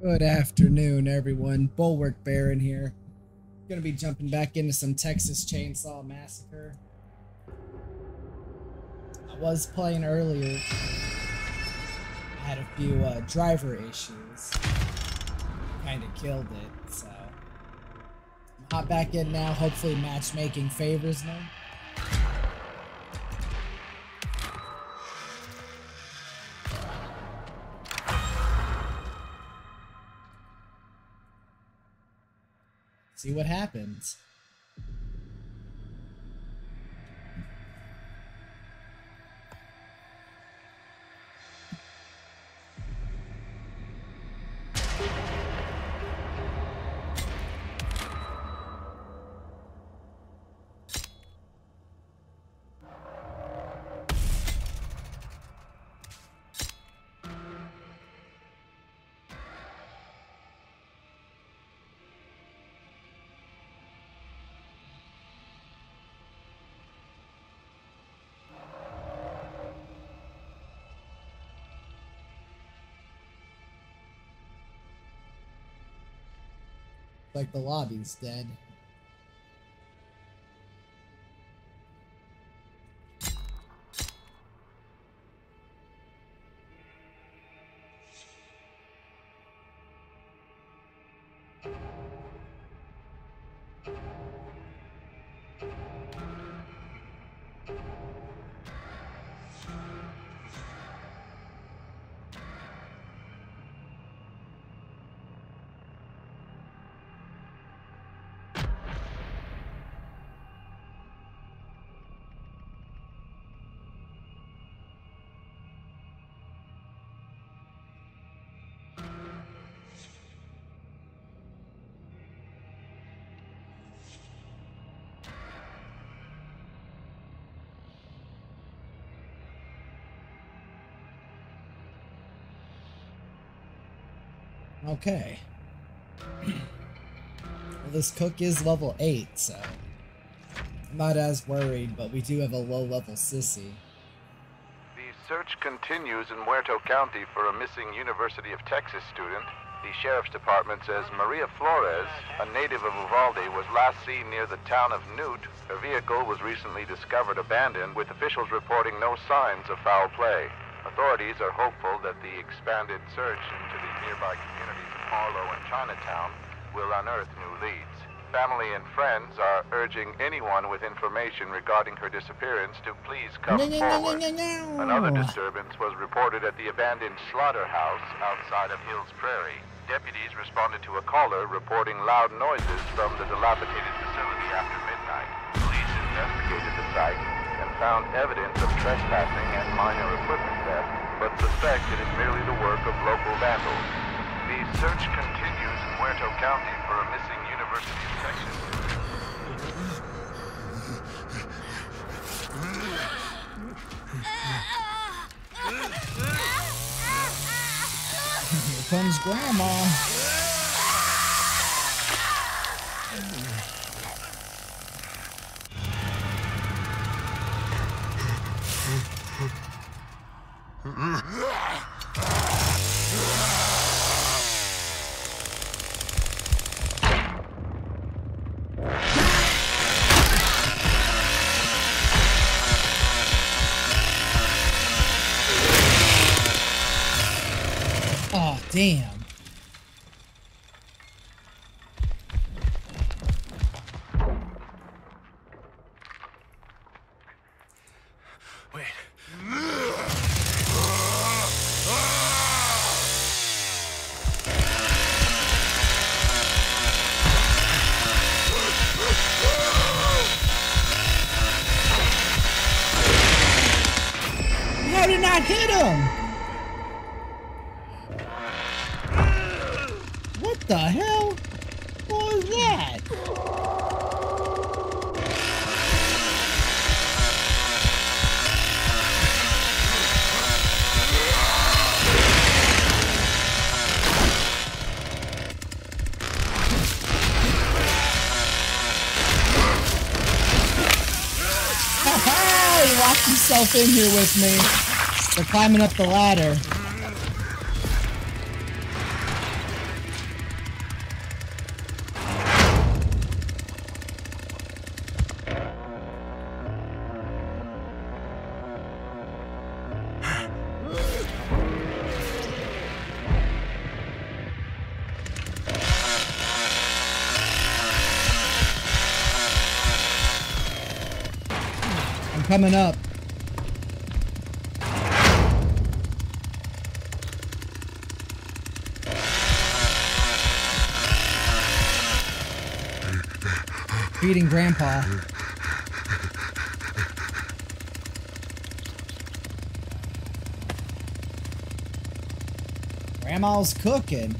Good afternoon, everyone. Bulwark Baron here. Gonna be jumping back into some Texas Chainsaw Massacre. I was playing earlier. I had a few driver issues. Kinda killed it, so. Hop back in now. Hopefully matchmaking favors me. See what happens. Like the lobby's dead. Okay. Well, this cook is level 8, so I'm not as worried, but we do have a low-level sissy. The search continues in Muerto County for a missing University of Texas student. The Sheriff's Department says Maria Flores, a native of Uvalde, was last seen near the town of Newt. Her vehicle was recently discovered abandoned, with officials reporting no signs of foul play. Authorities are hopeful that the expanded search into the nearby communities of Harlow and Chinatown will unearth new leads. Family and friends are urging anyone with information regarding her disappearance to please come forward. Another disturbance was reported at the abandoned slaughterhouse outside of Hills Prairie. Deputies responded to a caller reporting loud noises from the dilapidated facility after midnight. Police investigated the site and found evidence of trespassing and minor equipment theft, but suspect it is merely the work of local vandals. The search continues in Muerto County for a missing University of Texas. Here comes Grandma. Oh, damn. Wait. How did not hit him? What the hell? What was that? He locked himself in here with me. They're climbing up the ladder. I'm coming up. Feeding Grandpa. Grandma's cooking.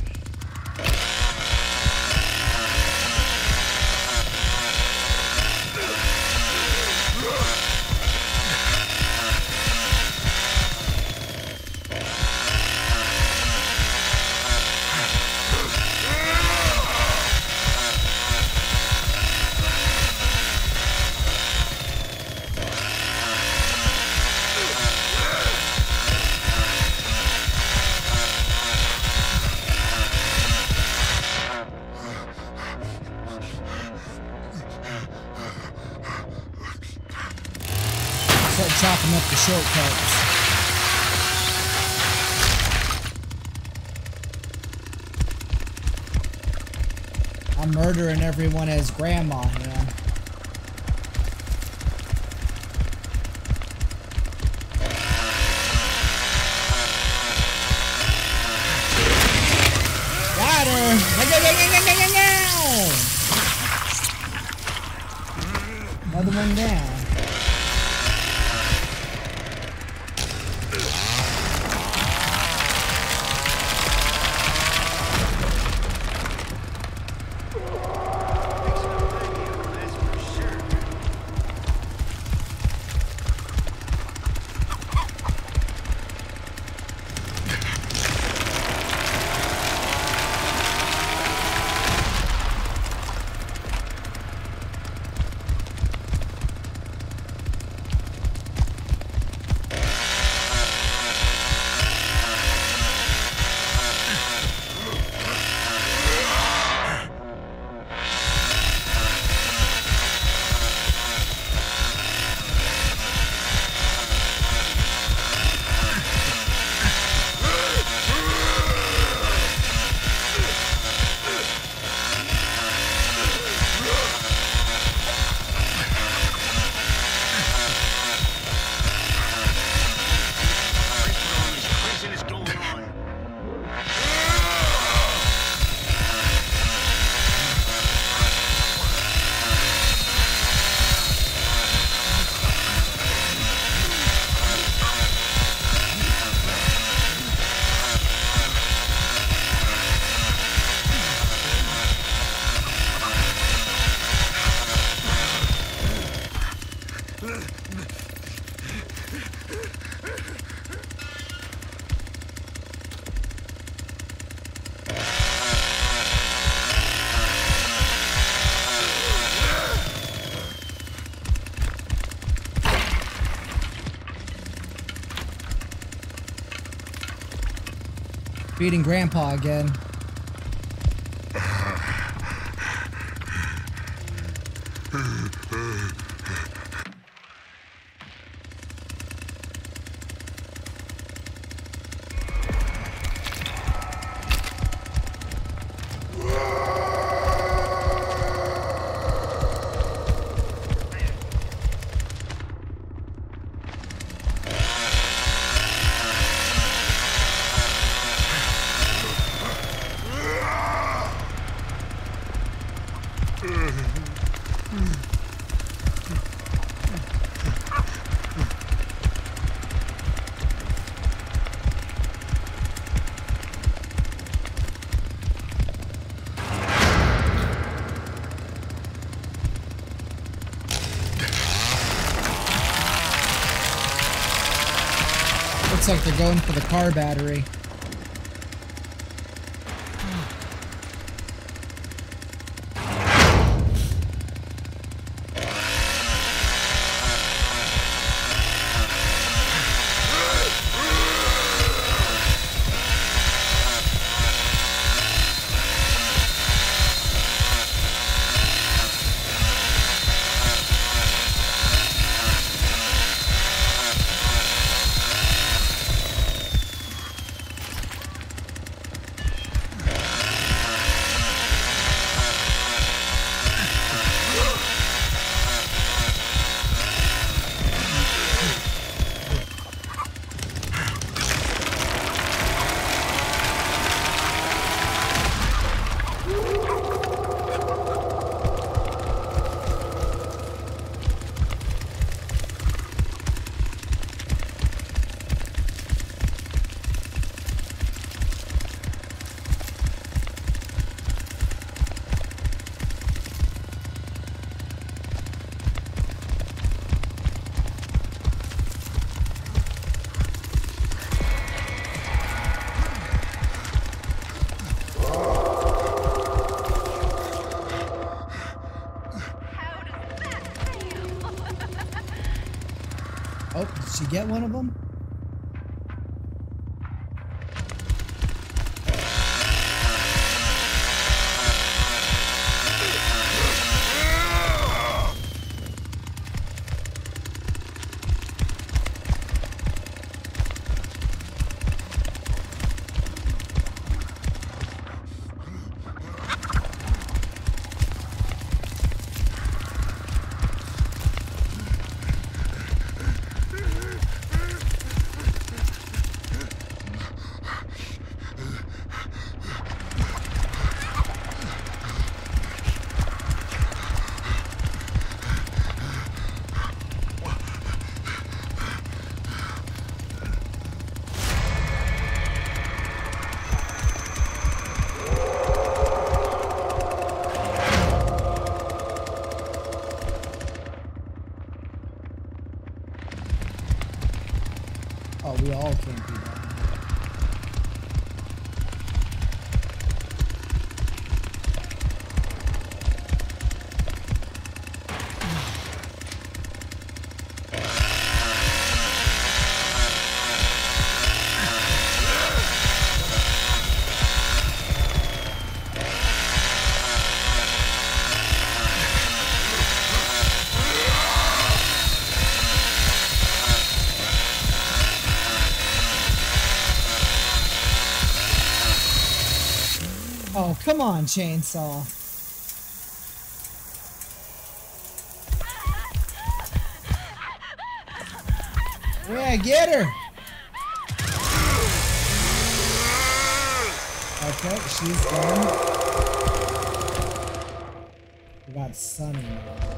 Start chopping up the shortcuts. I'm murdering everyone as Grandma here. Got her! Another one down. Feeding Grandpa again. Looks like they're going for the car battery. Oh, did she get one of them? Oh, we all can't do that. Oh, come on, chainsaw. Yeah, get her. Okay, she's done. We got Sunny now.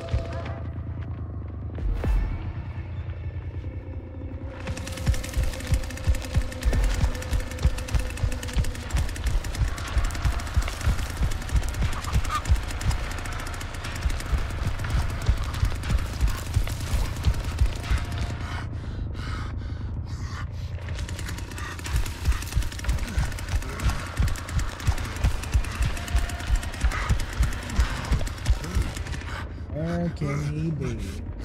Where can he be?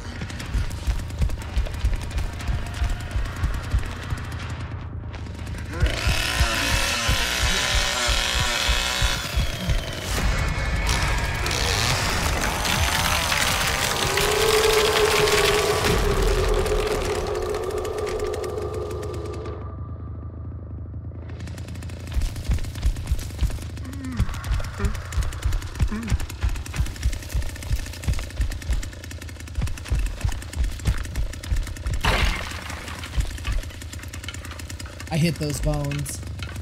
I hit those bones.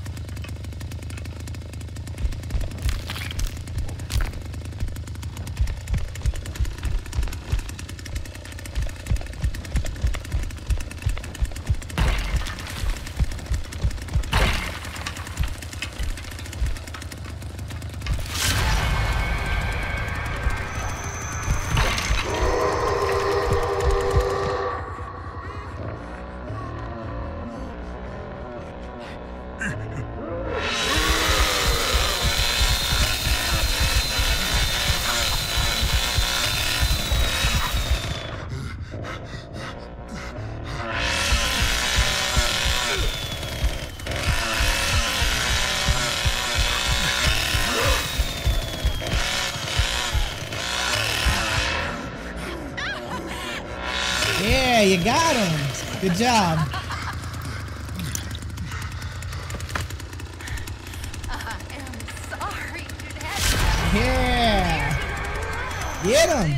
Yeah, you got him. Good job. I am sorry, Dad. Yeah. Get him.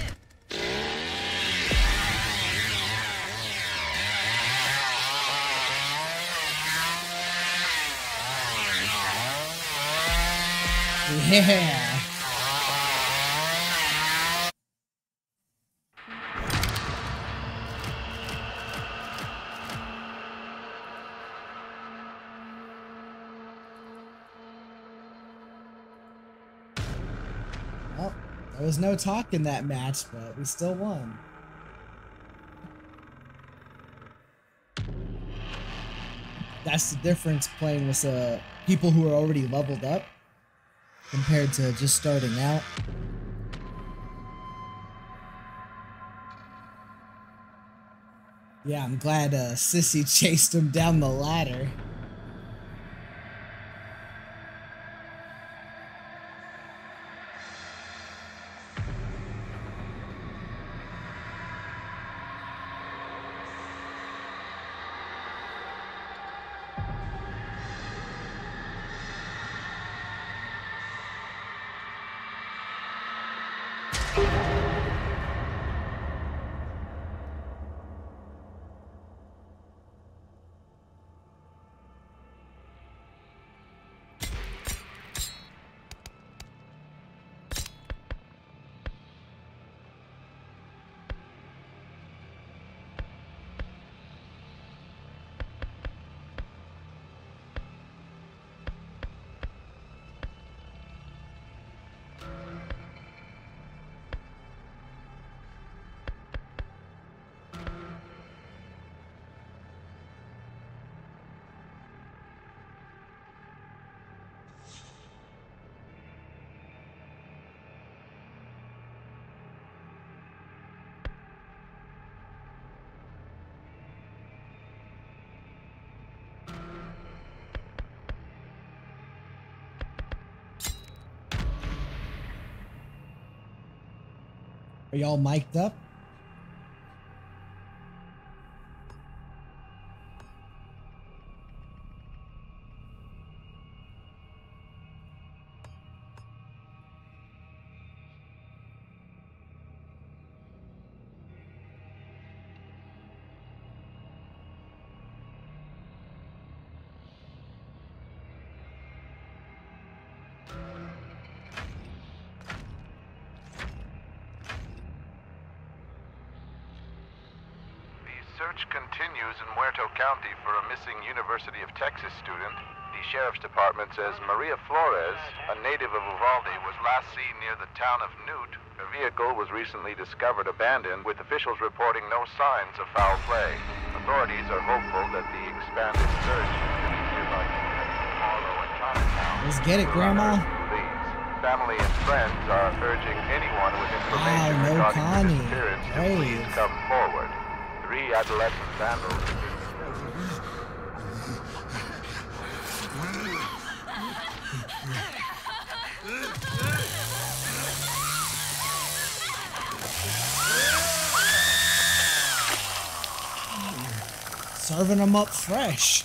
Yeah. Well, there was no talk in that match, but we still won. That's the difference playing with people who are already leveled up compared to just starting out. Yeah, I'm glad Sissy chased him down the ladder. Are y'all mic'd up? Search continues in Muerto County for a missing University of Texas student. The Sheriff's Department says Maria Flores, a native of Uvalde, was last seen near the town of Newt. Her vehicle was recently discovered abandoned, with officials reporting no signs of foul play. Authorities are hopeful that the expanded search will be nearby Marlow and Chinatown. Let's get it, Grandma. Family and friends are urging anyone with information no regarding Connie. the disappearance to Brave. please come forward. 3 adolescent vandals. Serving them up fresh.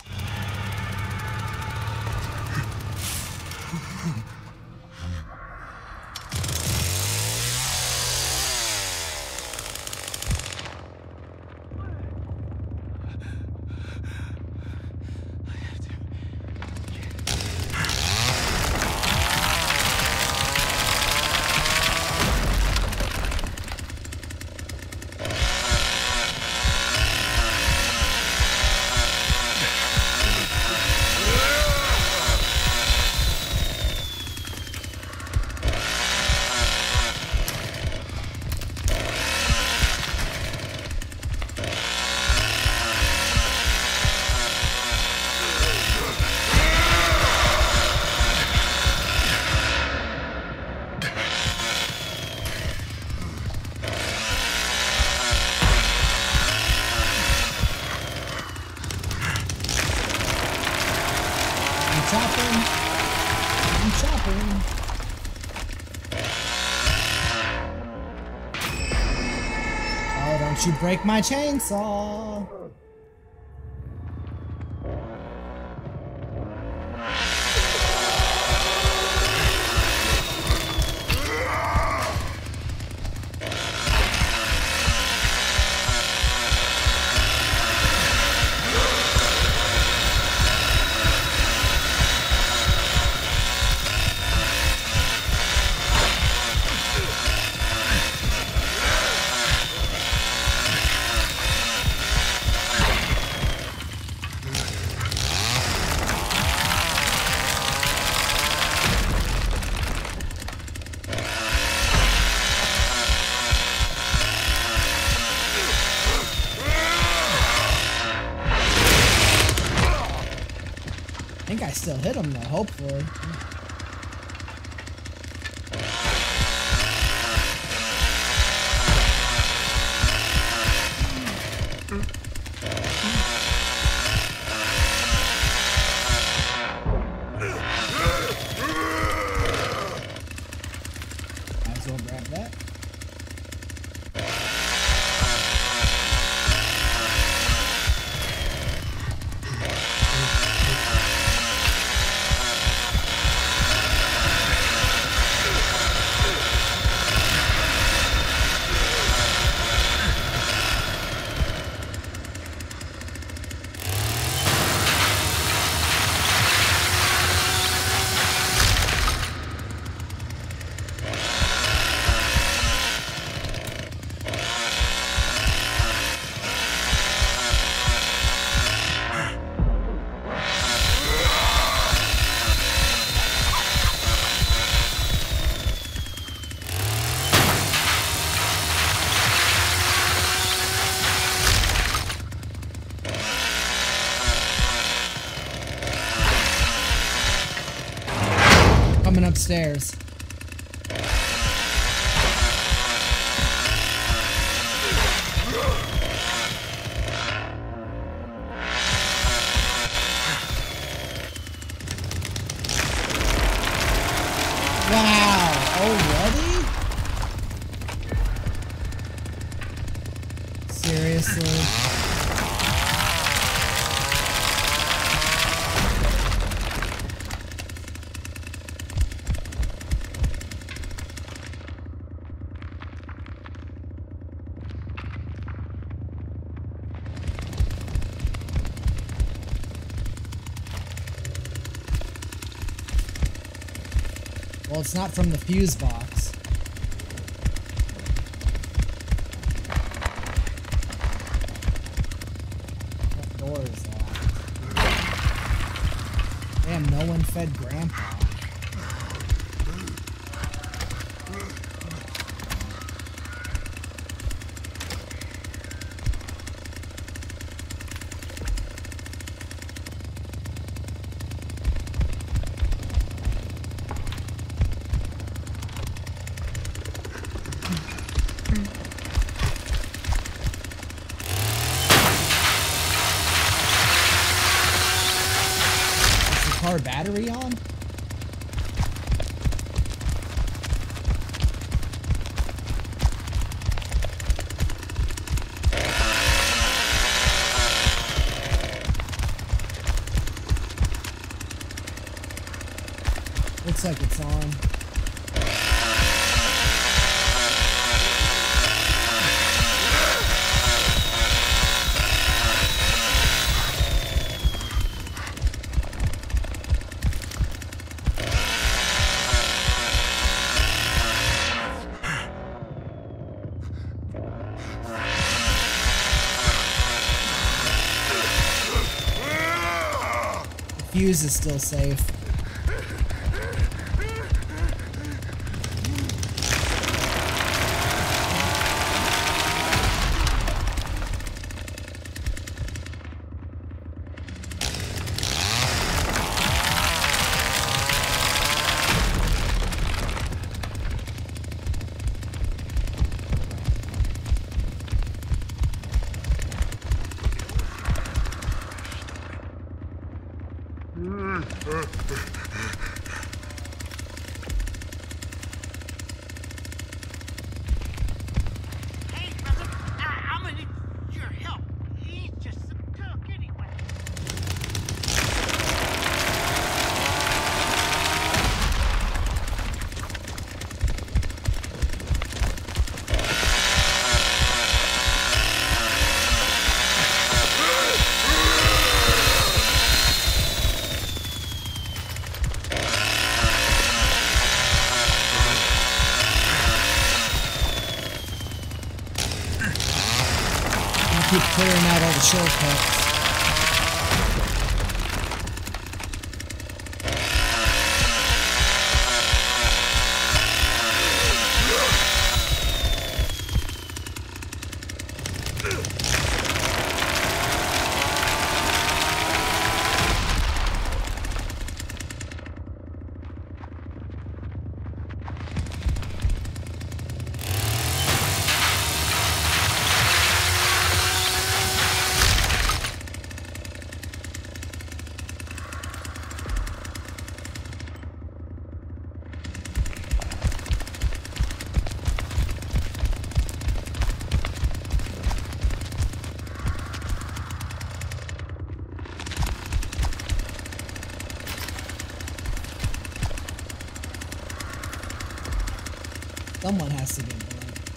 Oh, don't you break my chainsaw. I think I still hit him though, hopefully. Might as well grab that. Coming upstairs. Wow, already? Seriously? Well, it's not from the fuse box. That door is locked. Damn, no one fed Grandpa. Car battery on? Looks like it's on. Fuse is still safe. Hey, brother, I'm gonna need your help. He's just some cook anyway. Keep clearing out all the shortcuts. Someone has to get blood.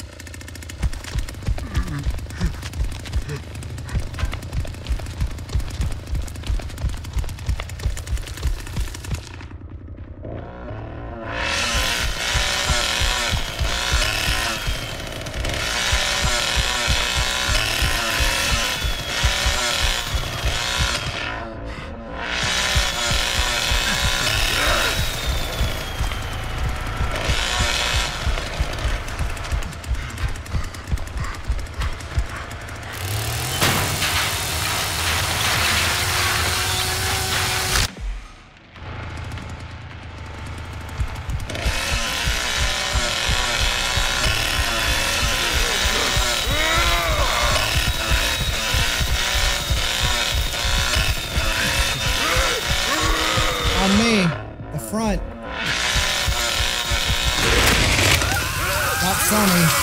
On me, the front. Not funny.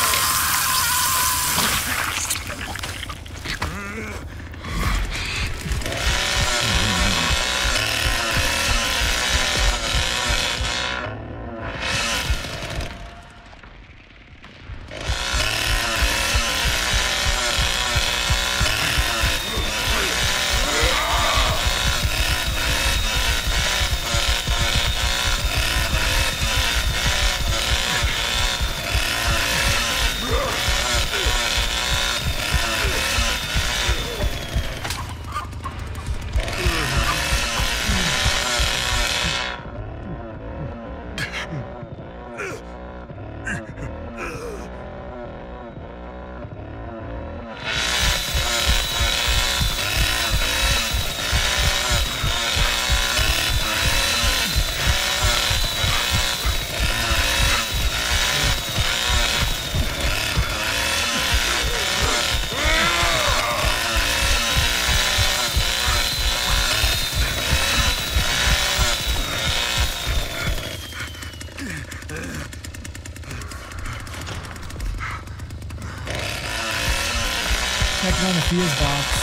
Checking on the fuse box.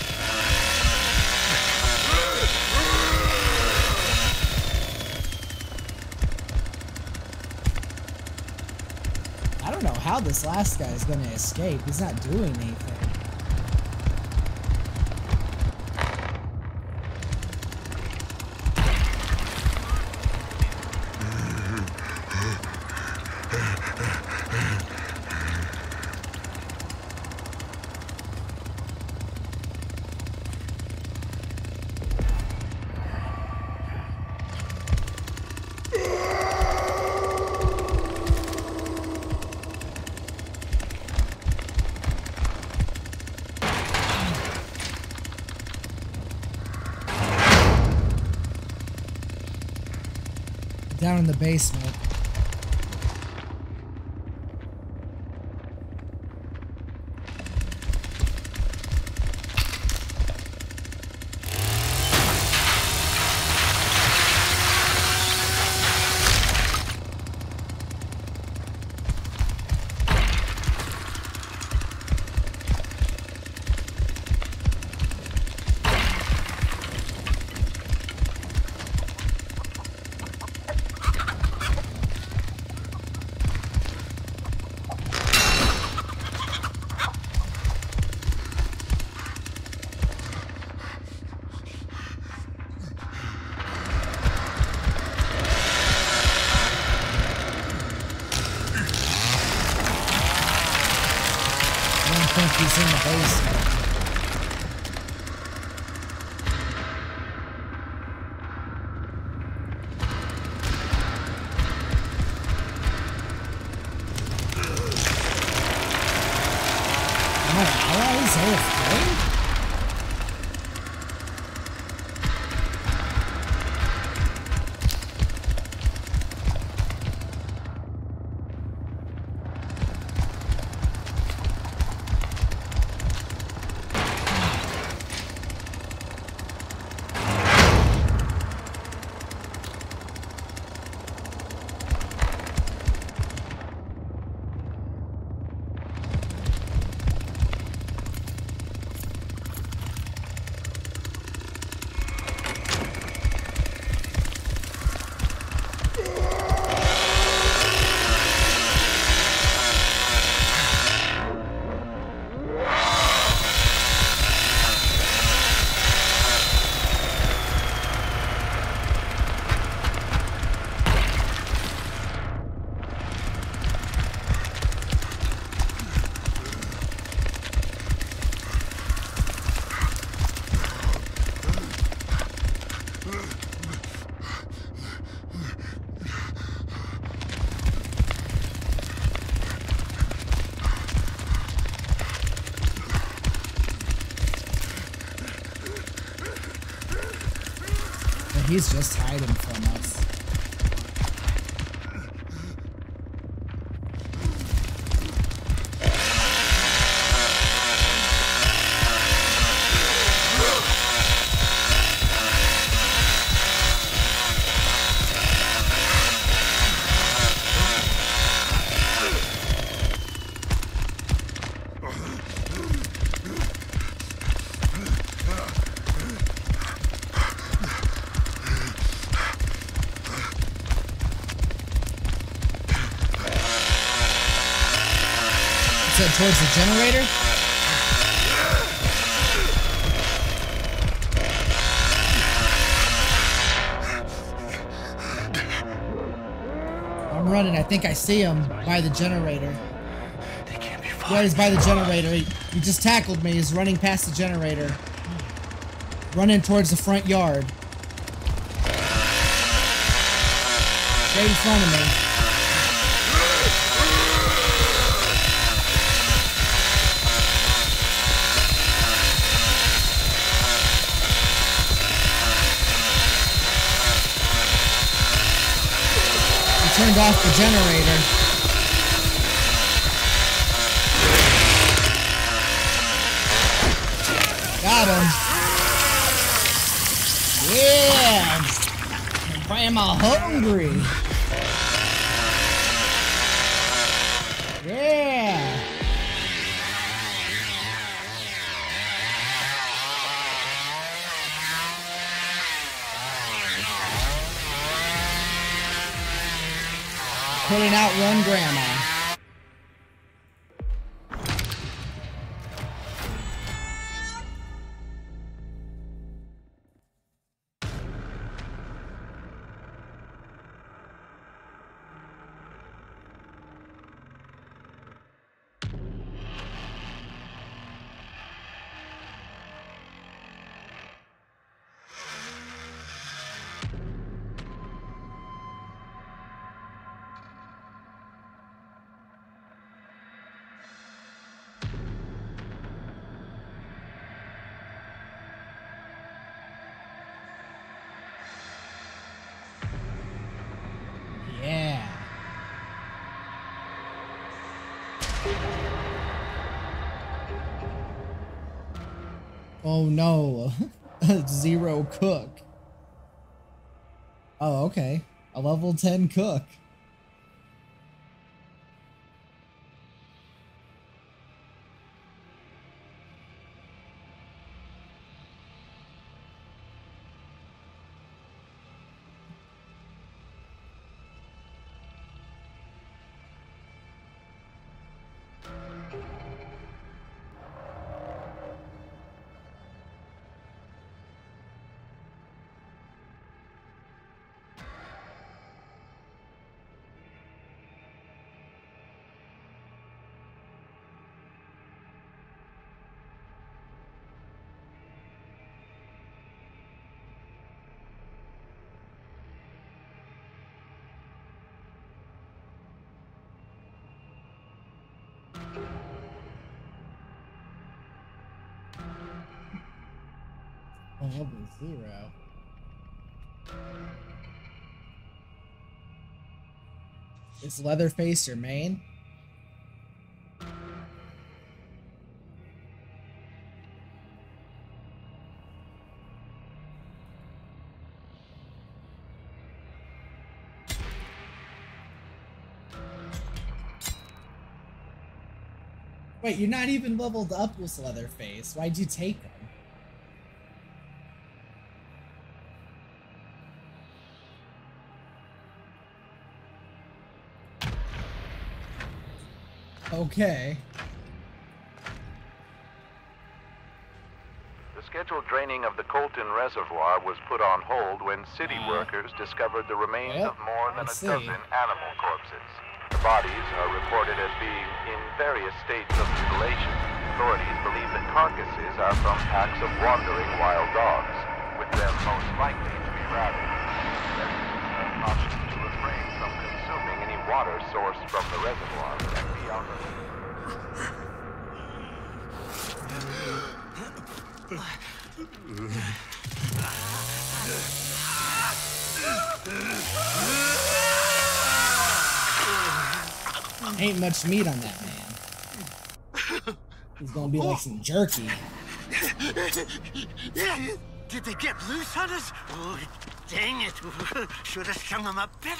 I don't know how this last guy is gonna escape. He's not doing anything. Down in the basement. he's just hiding from us. Towards the generator? I'm running. I think I see him by the generator. They can't be far. Yeah, he's by the generator. He just tackled me. He's running past the generator. Running towards the front yard. Right in front of me. Turned off the generator. Got him. Yeah. Grandma hungry. Yeah. Putting out one grandma. Yeah. Oh no. Zero cook. Oh, okay. A level 10 cook. Oh, level 0. Is Leatherface your main? Wait, you're not even leveled up with Leatherface. Why'd you take him? Okay. The scheduled draining of the Colton Reservoir was put on hold when city workers discovered the remains of more than a dozen animal corpses. The bodies are reported as being in various states of mutilation. Authorities believe the carcasses are from packs of wandering wild dogs, with them most likely to be rabid. Residents are cautioned to refrain from consuming any water sourced from the reservoir and be on the Ain't much meat on that man. He's gonna be like some jerky. Did they get loose on us? Oh, dang it. Should have strung them up better.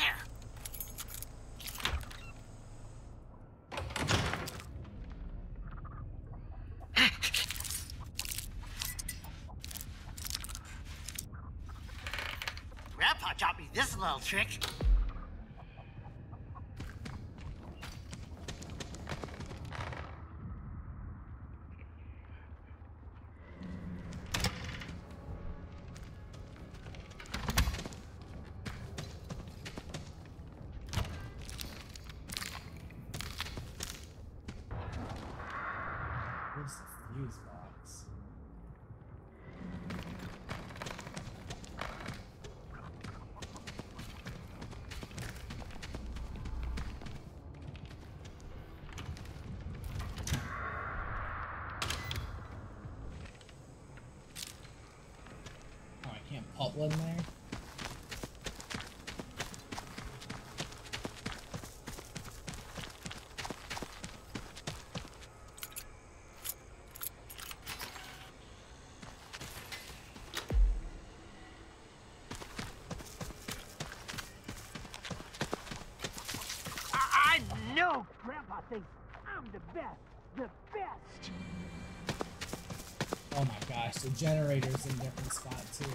Grandpa taught me this little trick. Where's the fuse box? Oh, I can't put one there? I know Grandpa thinks I'm the best. The best. Oh my gosh, the generator's in a different spot too.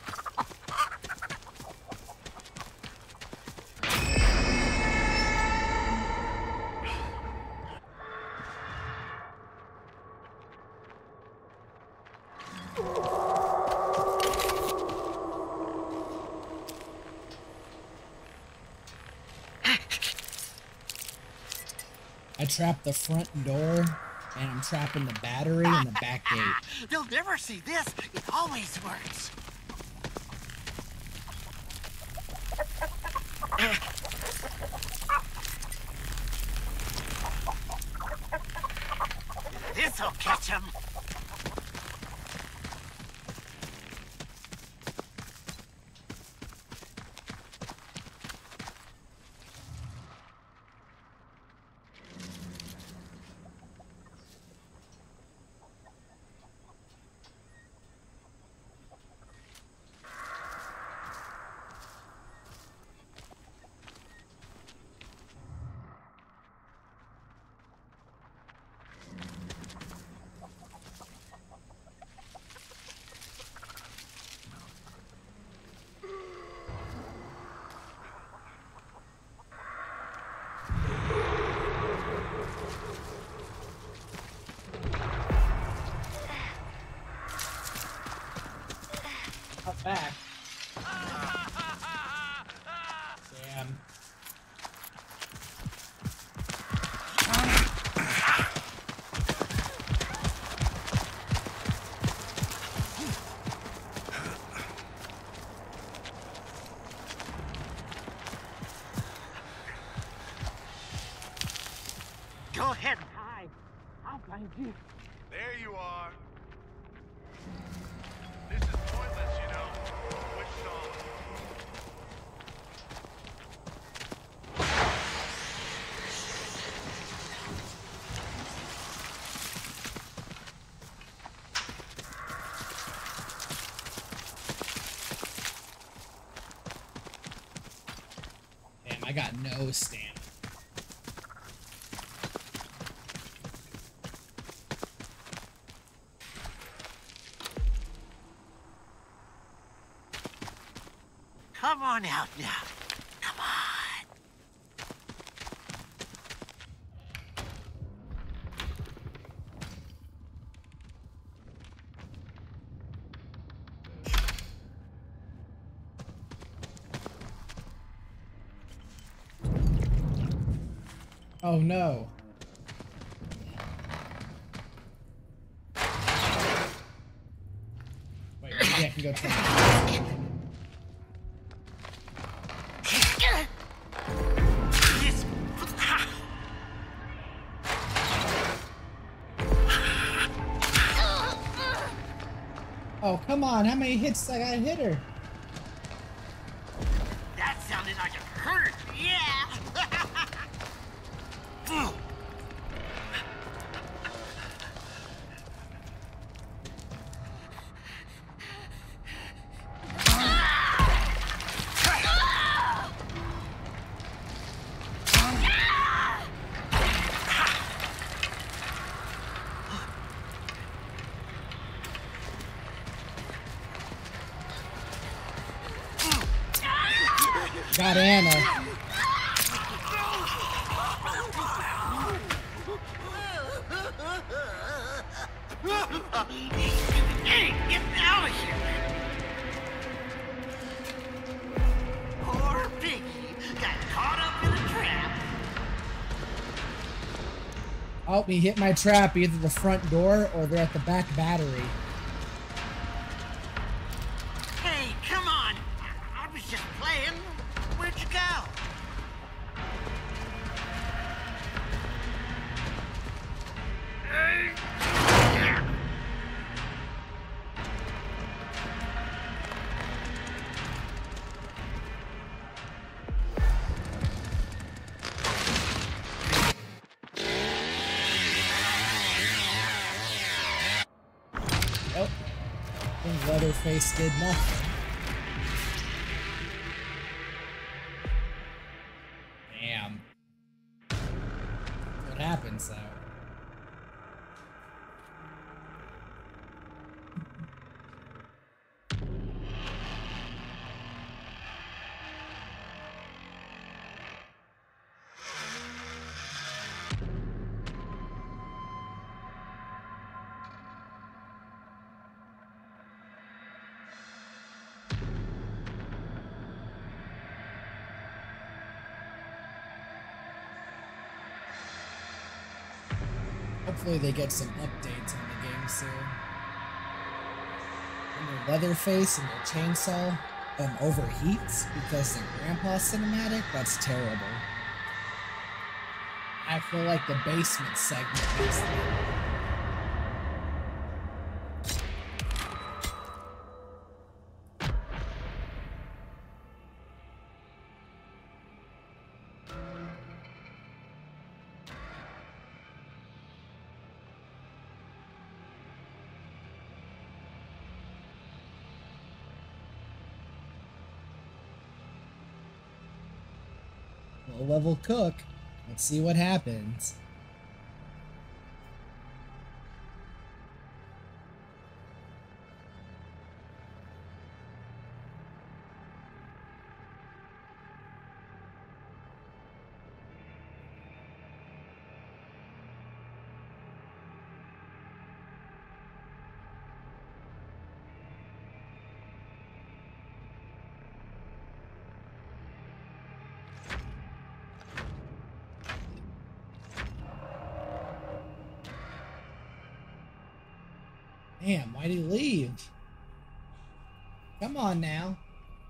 I trapped the front door, and I'm trapping the battery and the back gate. They'll never see this. It always works. This'll catch him. Up back. Damn. Go ahead and hide. I'll find you. There you are. This is pointless, you know. Which song? Damn, I got no stamina. Come on out now. Come on. Oh no. Wait, maybe I can go try. This- Oh, come on. How many hits I gotta hit her? sounded like it hurt. Yeah. Got Anna. Hey, get out of here! Poor piggy got caught up in a trap. Oh, he hit my trap, either the front door or they're at the back battery. Hey, come on! I was just playing. Where'd you go? Oh, I think Leatherface did nothing. Damn. What happens though? Hopefully they get some updates on the game soon. When your Leatherface and your chainsaw overheats because the Grandpa cinematic, that's terrible. I feel like the basement segment is low-level cook. Let's see what happens. Damn, why'd he leave? Come on now.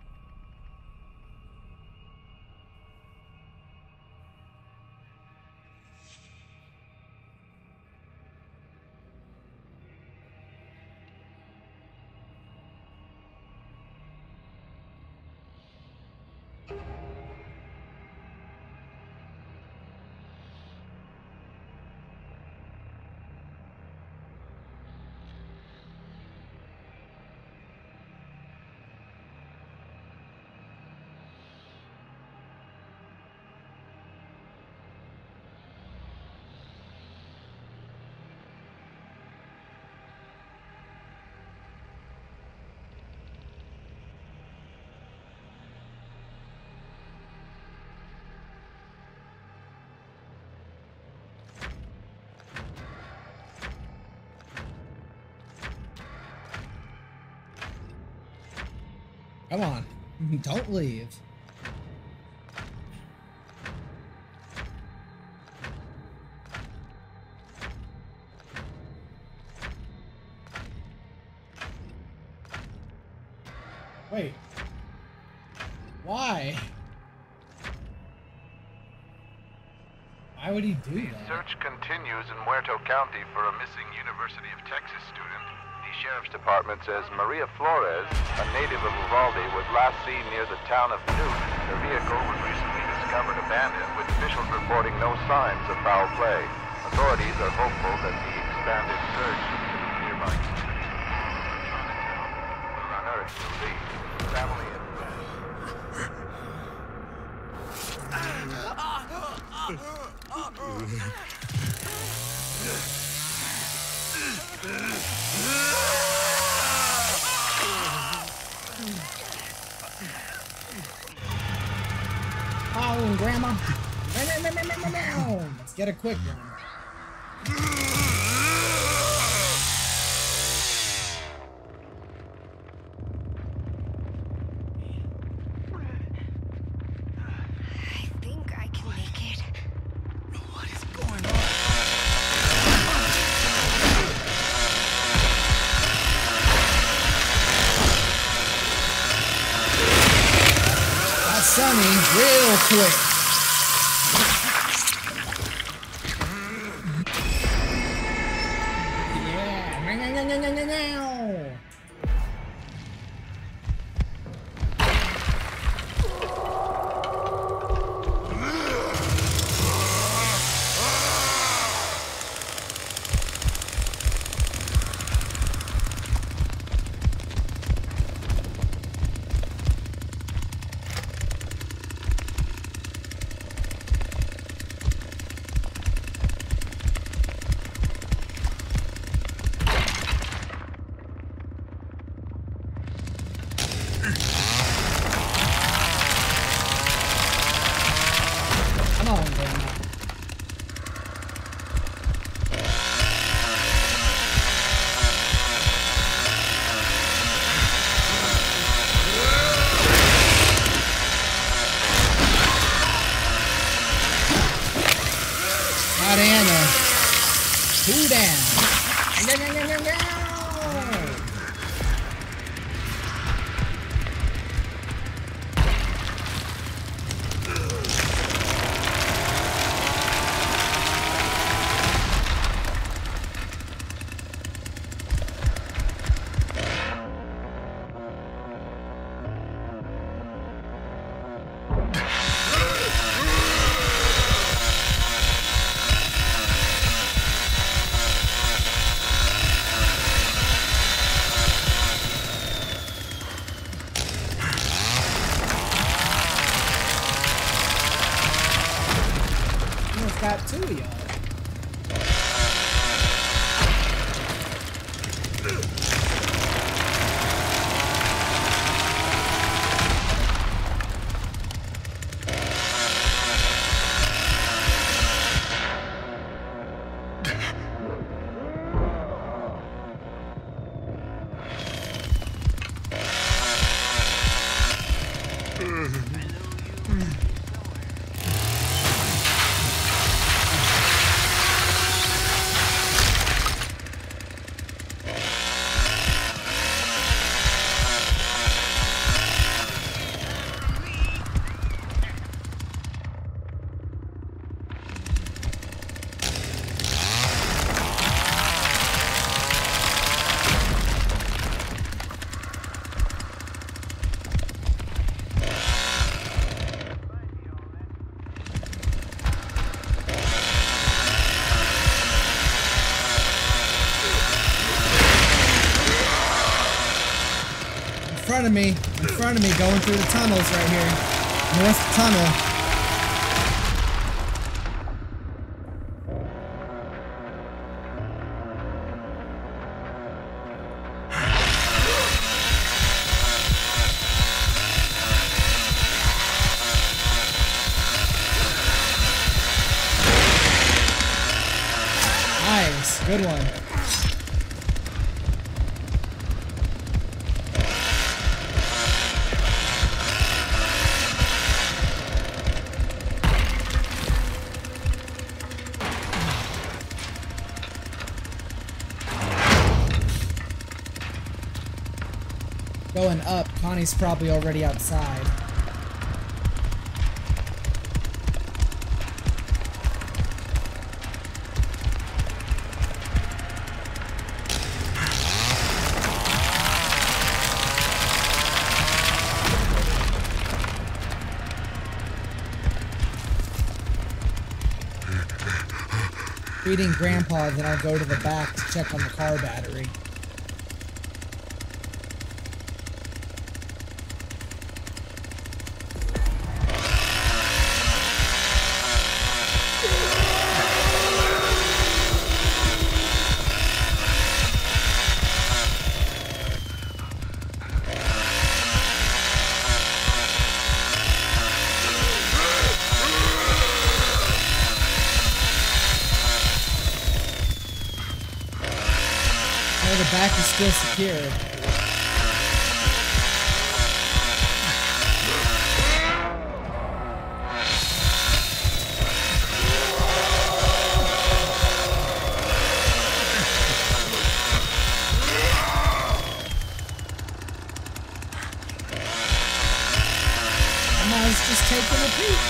Come on. Don't leave. Wait. Why? Why would he do The that? search continues in Muerto County for a missing University of Texas student. The Sheriff's Department says Maria Flores, a native of Uvalde, was last seen near the town of Newt The vehicle was recently discovered abandoned, with officials reporting no signs of foul play. Authorities are hopeful that the expanded search into the nearby community will unearth the lead. Family and Oh, Grandma. Let's get a quick one. I think I can make it. What is going on? That's Sunny real quick. Come on, Grandma. Not Anna. Two down. No. Almost got two of y'all. In front of me, going through the tunnels right here. North Tunnel. Nice, good one. Going up, Connie's probably already outside. Feeding Grandpa, then I'll go to the back to check on the car battery. The back is still secure. Emma's just taking a peek.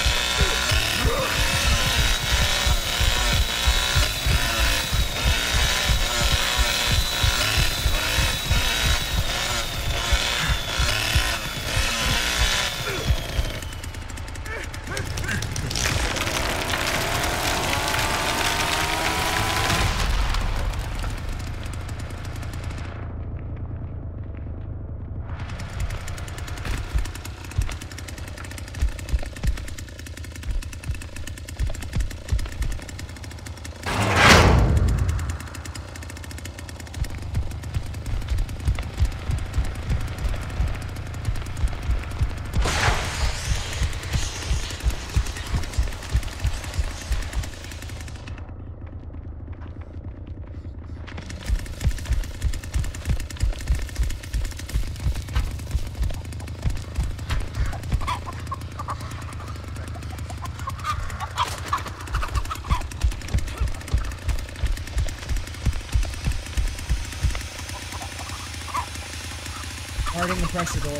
Starting the pressure door.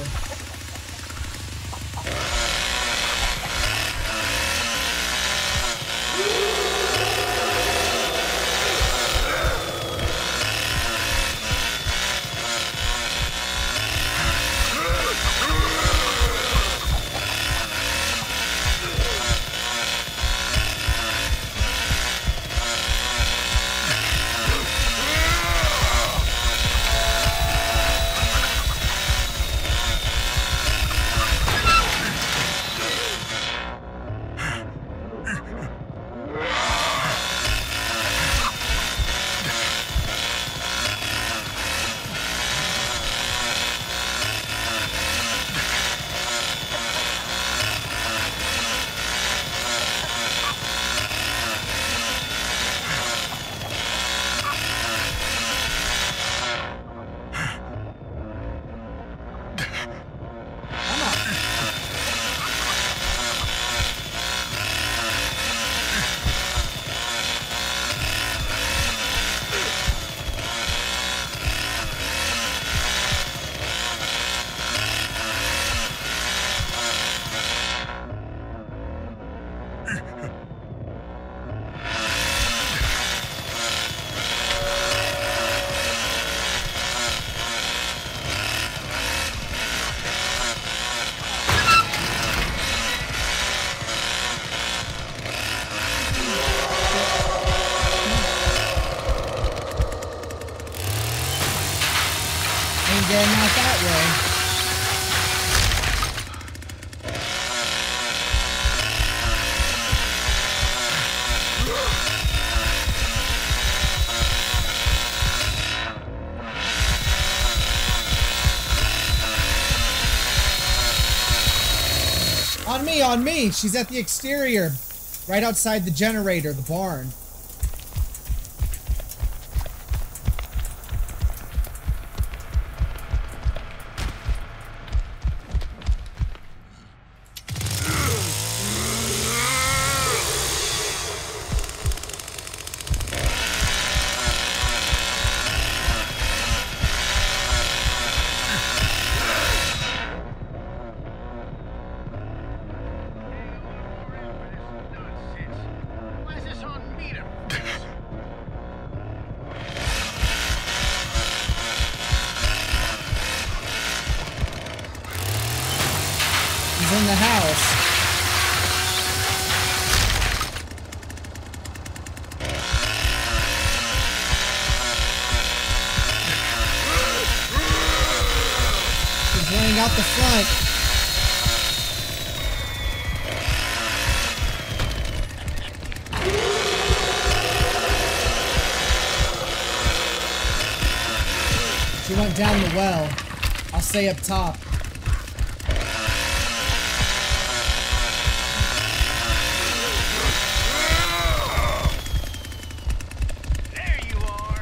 Getting out that way. On me! She's at the exterior. Right outside the generator, the barn. In the house. Going out the front. She went down the well. I'll stay up top. There you are.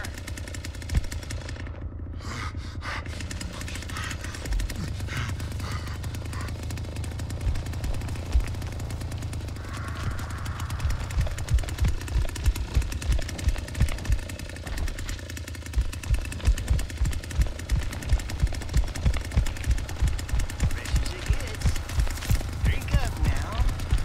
Fresh as it gets. Drink up now.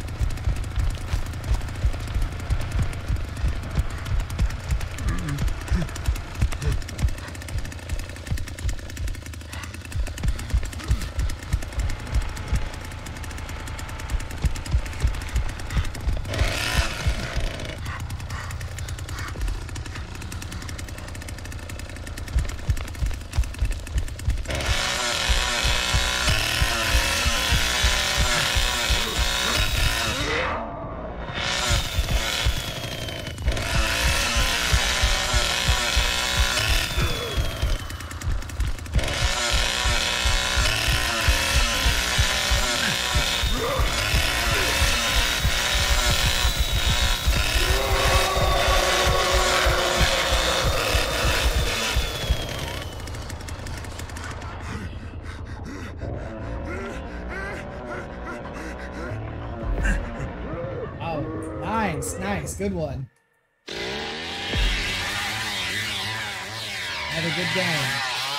Oh, nice, nice, good one. Have a good game.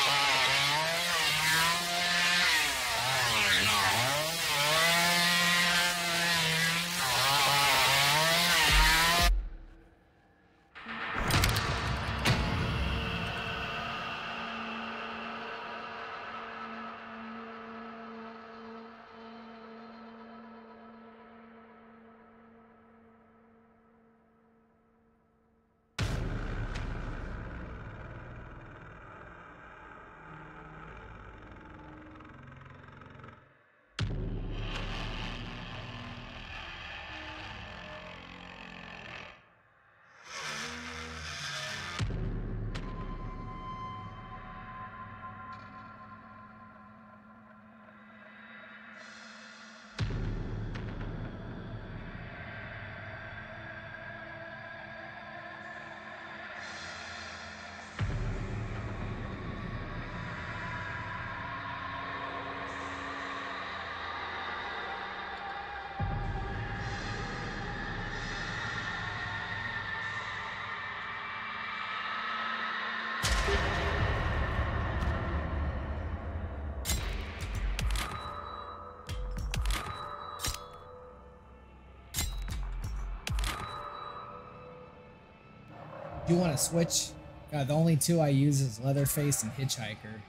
Do you want to switch? God, the only two I use is Leatherface and Hitchhiker.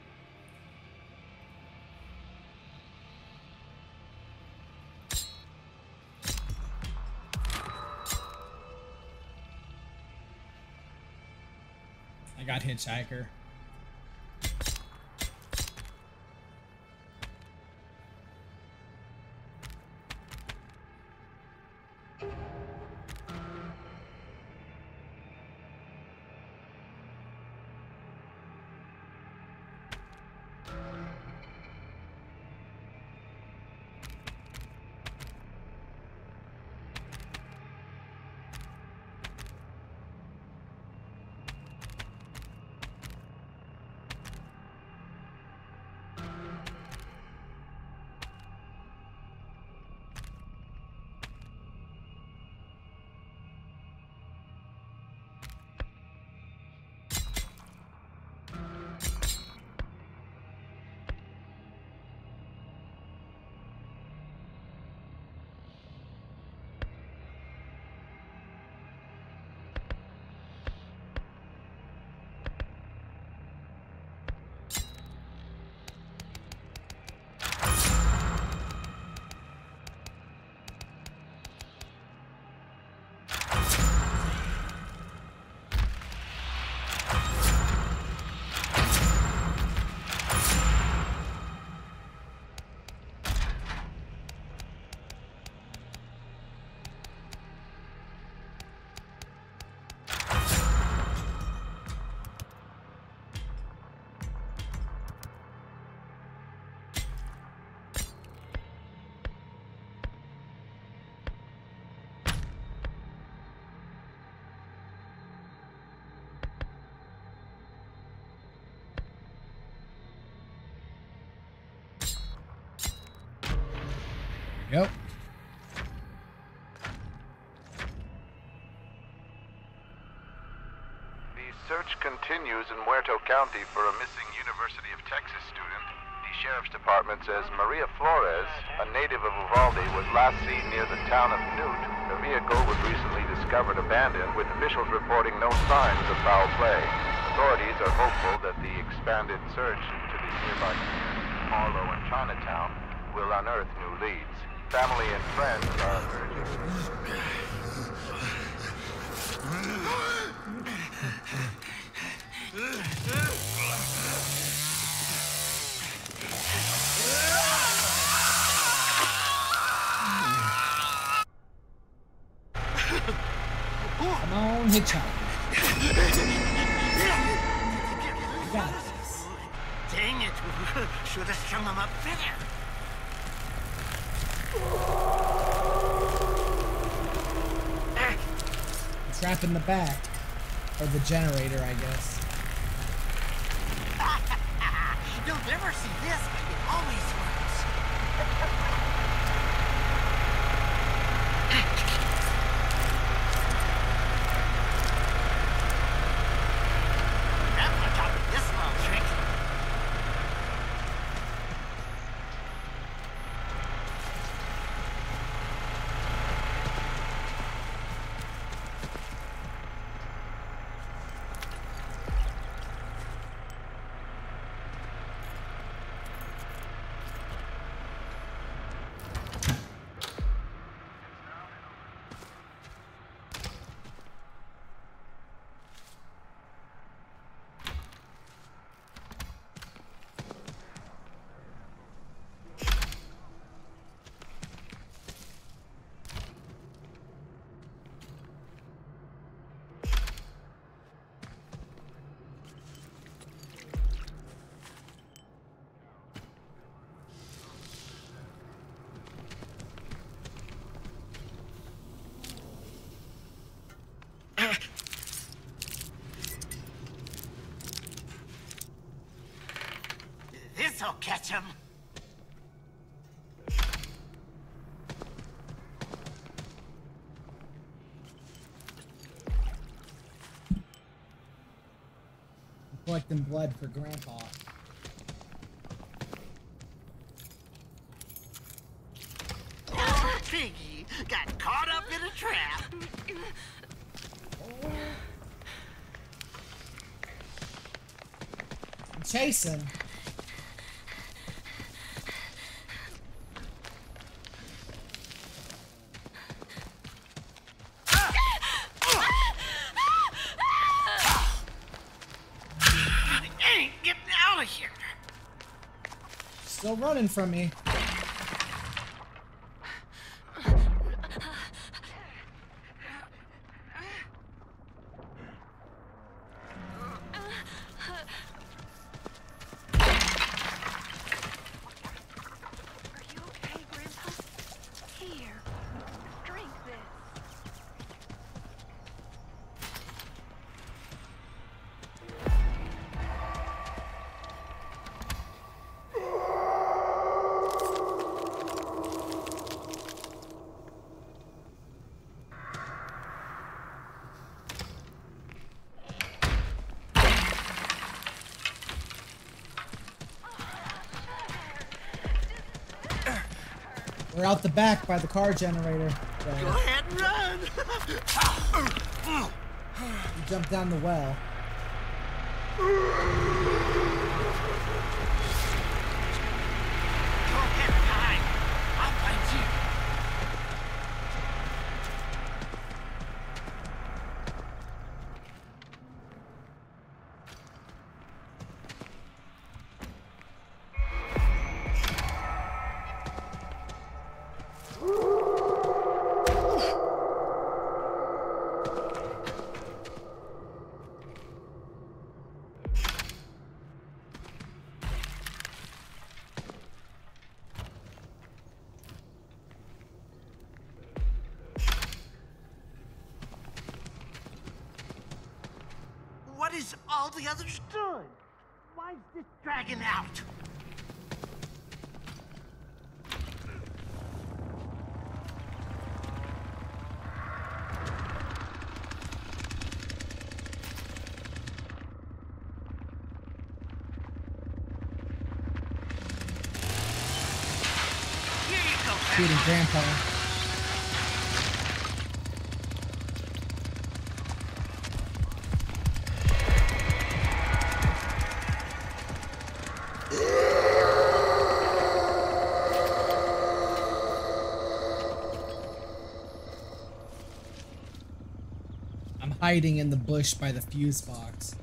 I got Hitchhiker. Yep. The search continues in Muerto County for a missing University of Texas student. The Sheriff's Department says Maria Flores, a native of Uvalde, was last seen near the town of Newt. Her vehicle was recently discovered abandoned, with officials reporting no signs of foul play. Authorities are hopeful that the expanded search into the nearby communities, Harlow and Chinatown, will unearth new leads. Family and friends are urging. Come on, hitchhiker. You got this. Dang it. Should have strung him up better. Trap in the back. Or the generator, I guess. You'll never see this. It always works. Never taught me this little trick. This'll catch him. Collecting blood for Grandpa. Oh, Piggy got caught up in a trap. I'm chasing. Ain't getting out of here. Still running from me. Are you okay, Grandpa? Here, drink this. We're out the back by the car generator. Go ahead and run. You jump down the well. Go ahead and hide. I'll find you. What is all the others doing? Why is this dragging out? Shooting Grandpa. I'm hiding in the bush by the fuse box.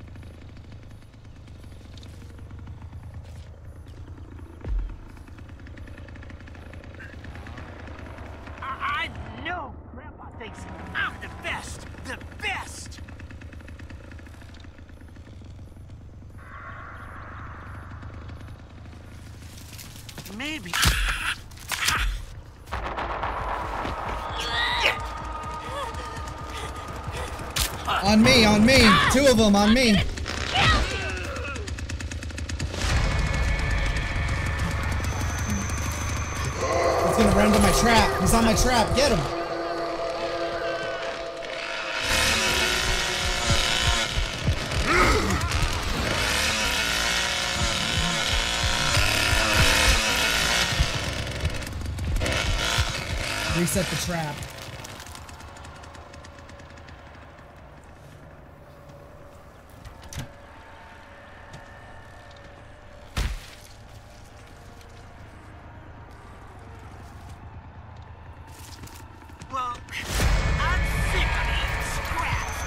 I know Grandpa thinks I'm the best. The best. Maybe. On me, on me. Two of them on me. He's gonna run into my trap. He's on my trap. Get him. Reset the trap. Well, I'm sick of eating scraps.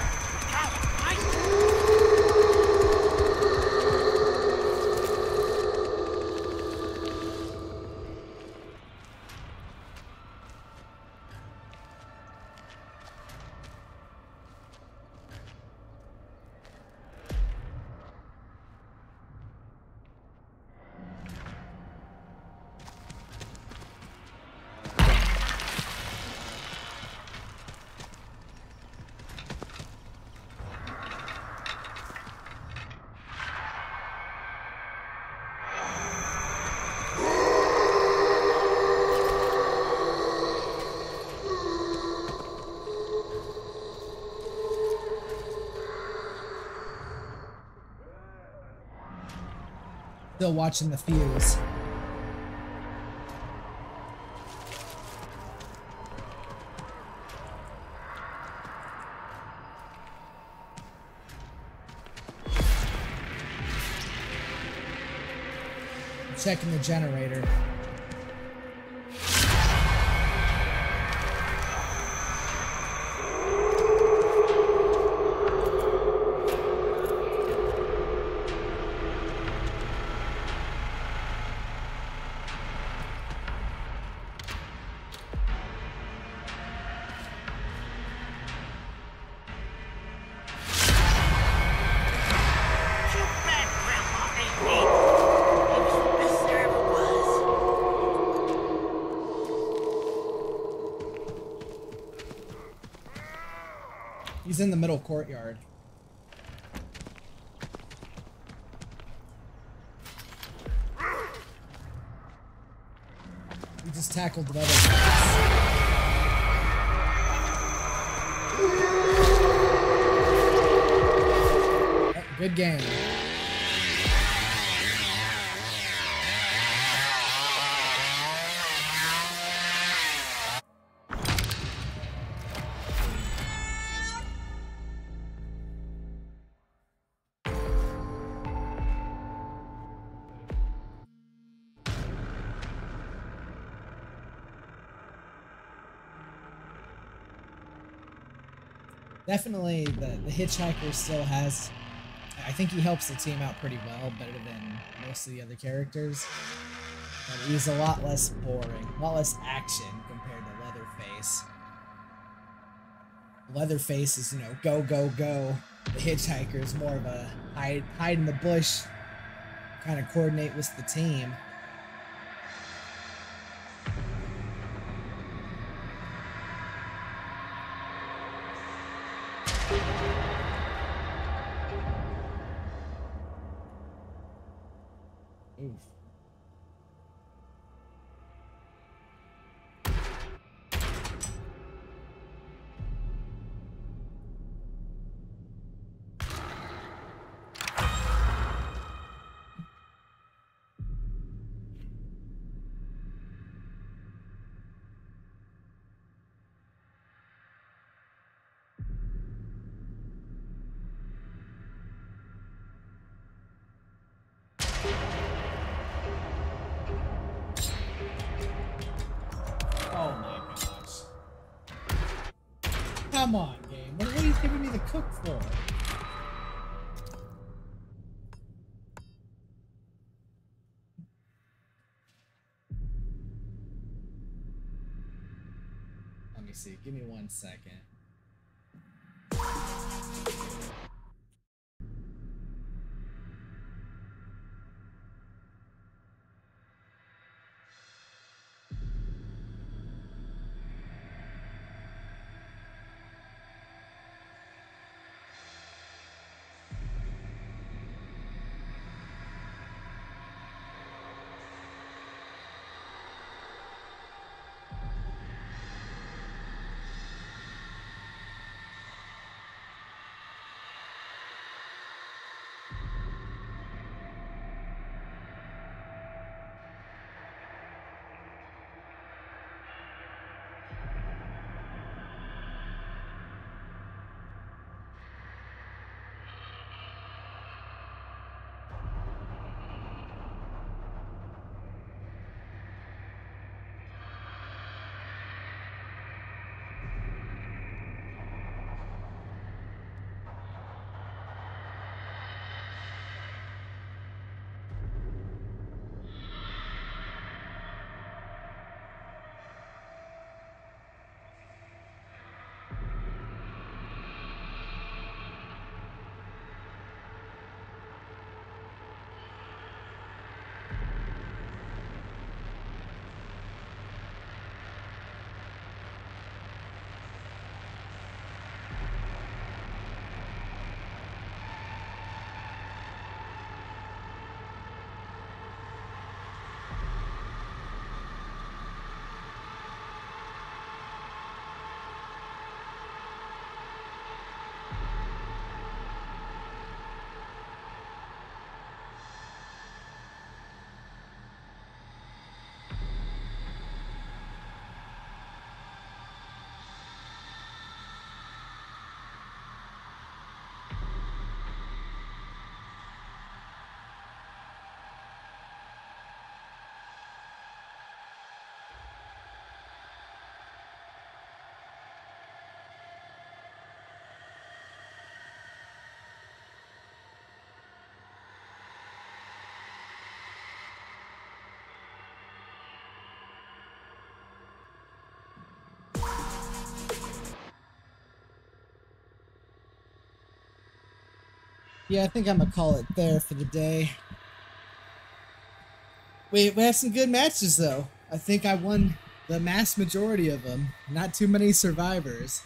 Still watching the fuse. Checking the generator. Too bad Grandpa ain't me. He was the best there ever was. He's in the middle courtyard. We just tackled the other guys. Good game. Definitely, the hitchhiker still has. I think he helps the team out pretty well, better than most of the other characters. But he's a lot less boring, a lot less action compared to Leatherface. Leatherface is, you know, go, go, go. The hitchhiker is more of a hide in the bush, kind of coordinate with the team. Oof. Come on, game. What are you giving me the cook for? Let me see. Give me 1 second. Yeah, I think I'm gonna call it there for the day. We had some good matches though. I think I won the mass majority of them. Not too many survivors.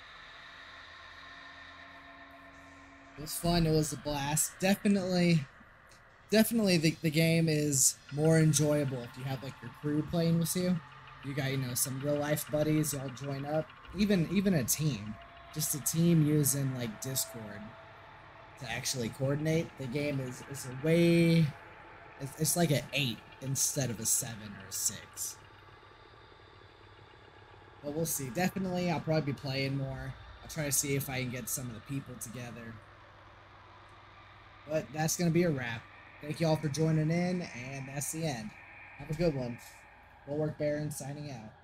It was fun. It was a blast. Definitely the game is more enjoyable if you have like your crew playing with you. You got, you know, some real life buddies. Y'all join up. Even a team. Just a team using like Discord to actually coordinate. The game is a way. It's like an 8 instead of a 7 or a 6. But we'll see. Definitely, I'll probably be playing more. I'll try to see if I can get some of the people together. But that's going to be a wrap. Thank you all for joining in, and that's the end. Have a good one. Bulwark Baron signing out.